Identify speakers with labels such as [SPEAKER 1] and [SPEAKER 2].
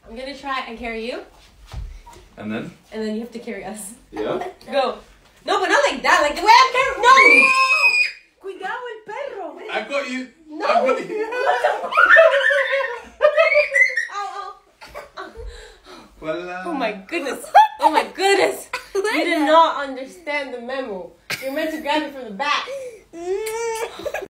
[SPEAKER 1] I'm gonna try and carry you.
[SPEAKER 2] And then?
[SPEAKER 1] And then you have to carry us.
[SPEAKER 2] Yeah?
[SPEAKER 1] Go. No, but not like that. Like the way I'm carrying. No! Cuidado el perro.
[SPEAKER 2] I've got you.
[SPEAKER 1] No.
[SPEAKER 2] I've got you. Well,
[SPEAKER 1] Oh my goodness. Oh my goodness. You did not understand the memo. You're meant to grab it from the back.